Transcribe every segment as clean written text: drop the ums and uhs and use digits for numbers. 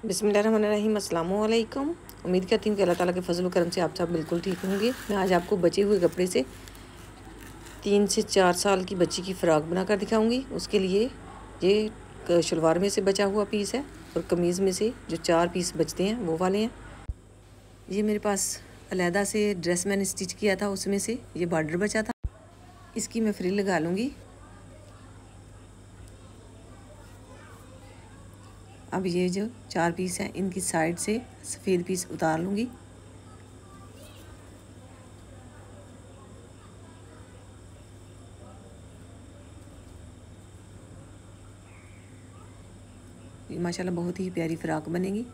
बिस्मिल्लाहिर्रहमानिर्रहीम, अस्सलामु अलैकुम। उम्मीद करती हूँ कि अल्लाह ताला के फजल करम से आप सब बिल्कुल ठीक होंगे। मैं आज आपको बचे हुए कपड़े से 3 से 4 साल की बच्ची की फ़्रॉक बनाकर दिखाऊंगी। उसके लिए ये शलवार में से बचा हुआ पीस है और कमीज़ में से जो 4 पीस बचते हैं वो वाले हैं। ये मेरे पास अलहदा से ड्रेस मैंने स्टिच किया था, उसमें से ये बॉर्डर बचा था। इसकी मैं फ्रिल लगा लूँगी। अब ये जो 4 पीस हैं इनकी साइड से सफ़ेद पीस उतार लूँगी। ये माशाल्लाह बहुत ही प्यारी फ़्रॉक बनेगी।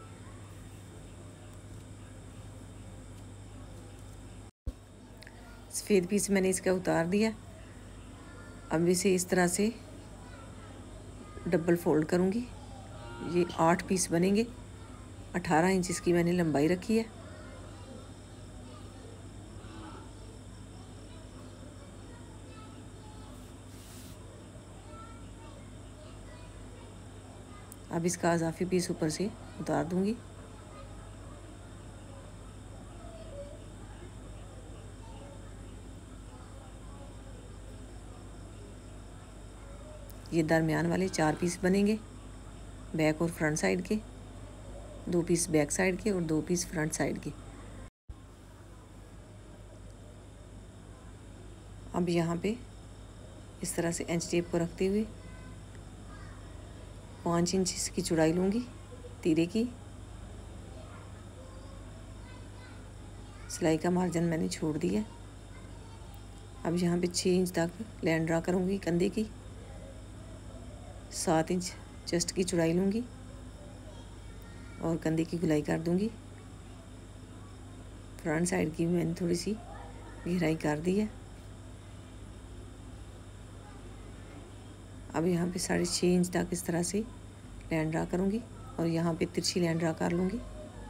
सफ़ेद पीस मैंने इसका उतार दिया। अब इसे इस तरह से डबल फोल्ड करूँगी। ये 8 पीस बनेंगे। 18 इंच इसकी मैंने लंबाई रखी है। अब इसका इजाफी पीस ऊपर से उतार दूँगी। ये दरमियान वाले 4 पीस बनेंगे, बैक और फ्रंट साइड के। 2 पीस बैक साइड के और 2 पीस फ्रंट साइड के। अब यहाँ पे इस तरह से इंच टेप को रखते हुए 5 इंच इसकी चौड़ाई लूँगी तीरे की। सिलाई का मार्जिन मैंने छोड़ दिया। अब यहाँ पे 6 इंच तक लाइन ड्रा करूँगी कंधे की। 7 इंच चेस्ट की चौड़ाई लूँगी और कंधे की गुलाई कर दूँगी। फ्रंट साइड की मैंने थोड़ी सी गहराई कर दी है। अब यहाँ पे 6.5 इंच तक इस तरह से लाइन ड्रा करूँगी और यहाँ पे तिरछी लाइन ड्रा कर लूँगी।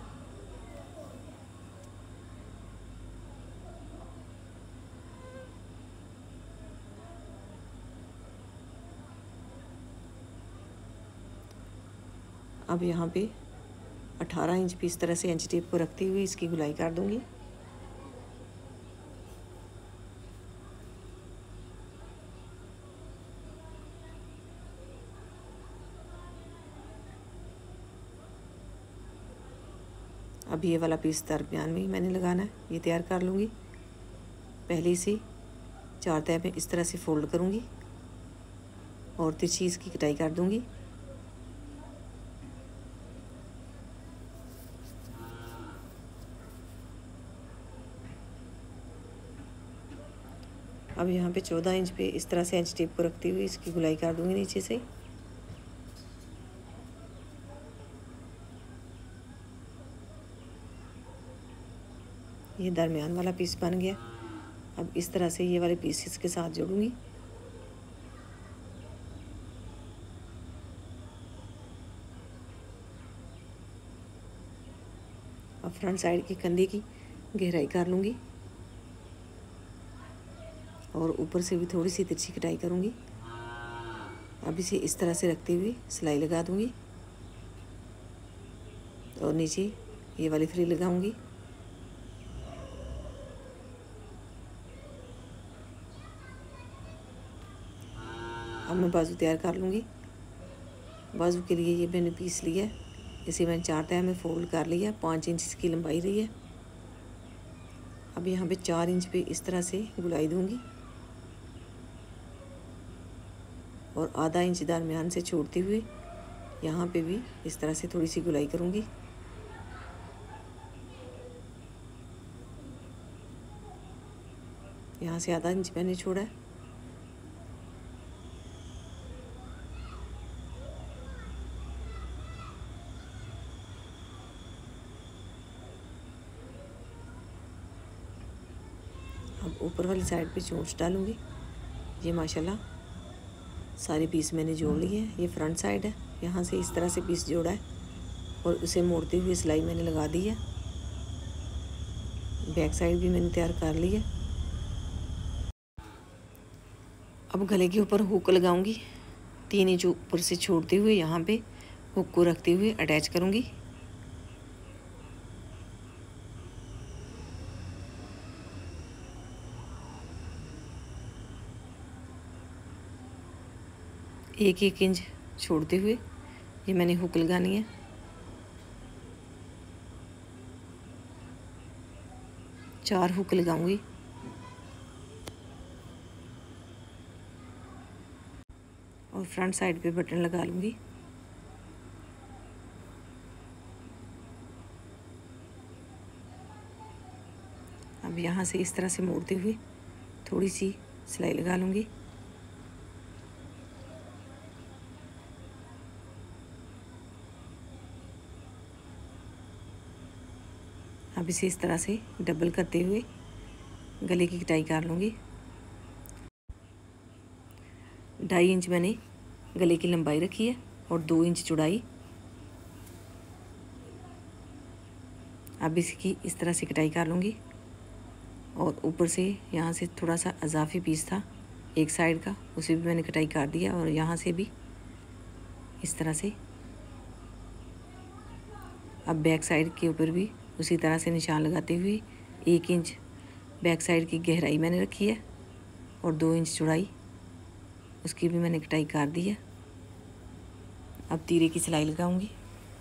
अब यहाँ पे 18 इंच पे इस तरह से इंच टेप को रखते हुए इसकी गुलाई कर दूँगी। अब ये वाला पीस दरमियान में ही मैंने लगाना है, ये तैयार कर लूँगी। पहले से 4 तह में इस तरह से फोल्ड करूँगी और तिरछी इसकी कटाई कर दूँगी। अब यहाँ पे 14 इंच पे इस तरह से इंच टेप को रखते हुए इसकी गुलाई कर दूँगी नीचे से। ये दरमियान वाला पीस बन गया। अब इस तरह से ये वाले पीस इसके साथ जोड़ूंगी। अब फ्रंट साइड के कंधे की गहराई कर लूँगी और ऊपर से भी थोड़ी सी तिरछी कटाई करूँगी। अब इसे इस तरह से रखते हुए सिलाई लगा दूँगी और नीचे ये वाली फ्रिल लगाऊँगी। अब मैं बाजू तैयार कर लूँगी। बाजू के लिए ये मैंने पीस लिया है, इसे मैंने 4 तह में फोल्ड कर लिया। 5 इंच इसकी लंबाई रही है। अब यहाँ पे 4 इंच पे इस तरह से गुलाई दूँगी और आधा इंच दरमियान से छोड़ते हुए यहाँ पे भी इस तरह से थोड़ी सी गुलाई करूँगी। यहाँ से आधा इंच मैंने छोड़ा है। अब ऊपर वाली साइड पे चोंच डालूँगी। ये माशाल्लाह सारे पीस मैंने जोड़ लिए हैं। ये फ्रंट साइड है, यहाँ से इस तरह से पीस जोड़ा है और उसे मोड़ते हुए सिलाई मैंने लगा दी है। बैक साइड भी मैंने तैयार कर ली है। अब गले के ऊपर हुक लगाऊंगी। 3 इंच ऊपर से छोड़ते हुए यहाँ पे हुक को रखते हुए अटैच करूँगी एक एक इंच छोड़ते हुए ये मैंने हुक लगानी है। चार हुक लगाऊंगी और फ्रंट साइड पे बटन लगा लूँगी। अब यहाँ से इस तरह से मोड़ते हुए थोड़ी सी सिलाई लगा लूँगी। अब इसे इस तरह से डबल करते हुए गले की कटाई कर लूँगी। 2.5 इंच मैंने गले की लंबाई रखी है और 2 इंच चौड़ाई। अब इसकी इस तरह से कटाई कर लूँगी और ऊपर से यहाँ से थोड़ा सा अजाफी पीस था एक साइड का, उसे भी मैंने कटाई कर दिया और यहाँ से भी इस तरह से। अब बैक साइड के ऊपर भी उसी तरह से निशान लगाते हुए 1 इंच बैक साइड की गहराई मैंने रखी है और 2 इंच चौड़ाई, उसकी भी मैंने कटाई कर दी है। अब तीरे की सिलाई लगाऊंगी।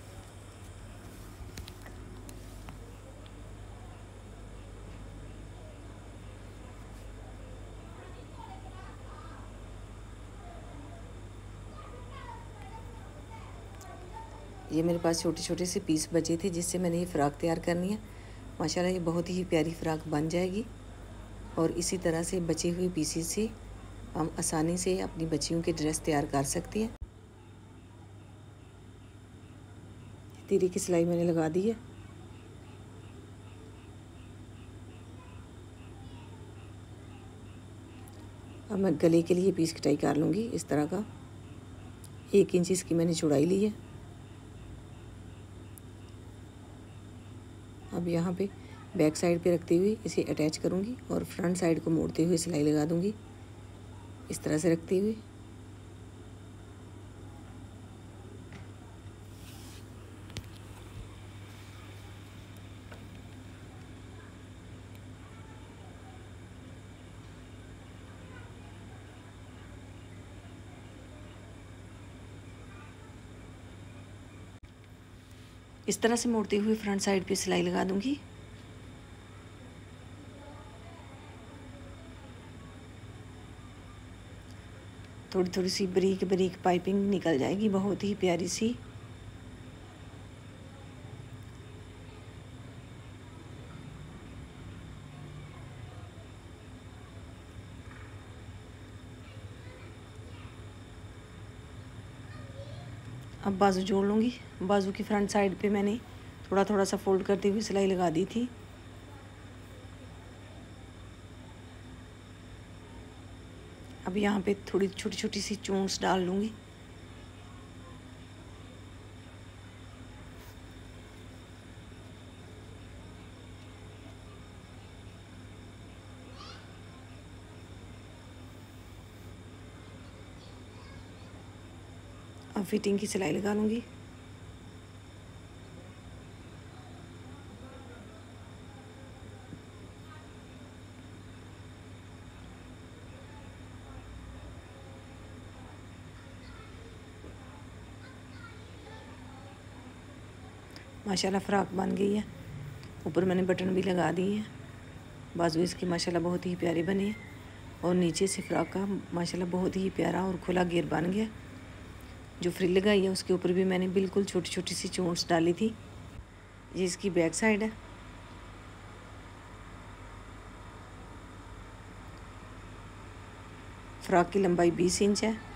ये मेरे पास छोटे छोटे से पीस बचे थे जिससे मैंने ये फ़्रॉक तैयार करनी है। माशाल्लाह ये बहुत ही प्यारी फ़्रॉक बन जाएगी और इसी तरह से बचे हुए पीसेस से हम आसानी से अपनी बच्चियों के ड्रेस तैयार कर सकते हैं। तीरे की सिलाई मैंने लगा दी है। अब मैं गले के लिए पीस कटाई कर लूँगी इस तरह का। 1 इंच इसकी मैंने चौड़ाई ली है। अब यहाँ पे बैक साइड पे रखते हुए इसे अटैच करूँगी और फ्रंट साइड को मोड़ते हुए सिलाई लगा दूँगी इस तरह से रखते हुए। इस तरह से मोड़ते हुए फ्रंट साइड पे सिलाई लगा दूँगी। थोड़ी थोड़ी सी बारीक बारीक पाइपिंग निकल जाएगी, बहुत ही प्यारी सी। अब बाजू जोड़ लूँगी। बाजू की फ्रंट साइड पे मैंने थोड़ा थोड़ा सा फोल्ड करते हुए सिलाई लगा दी थी। अब यहाँ पे थोड़ी छोटी छोटी सी चोंच डाल लूँगी। अब फिटिंग की सिलाई लगा लूँगी। माशाल्लाह फ़्रॉक बन गई है। ऊपर मैंने बटन भी लगा दिए हैं। बाजू इसकी माशाल्लाह बहुत ही प्यारी बनी है और नीचे से फ़्रॉक का माशाल्लाह बहुत ही प्यारा और खुला घेर बन गया। जो फ्रिल लगाई है उसके ऊपर भी मैंने बिल्कुल छोटी छोटी सी चोंच डाली थी। ये इसकी बैक साइड है। फ़्रॉक की लंबाई 20 इंच है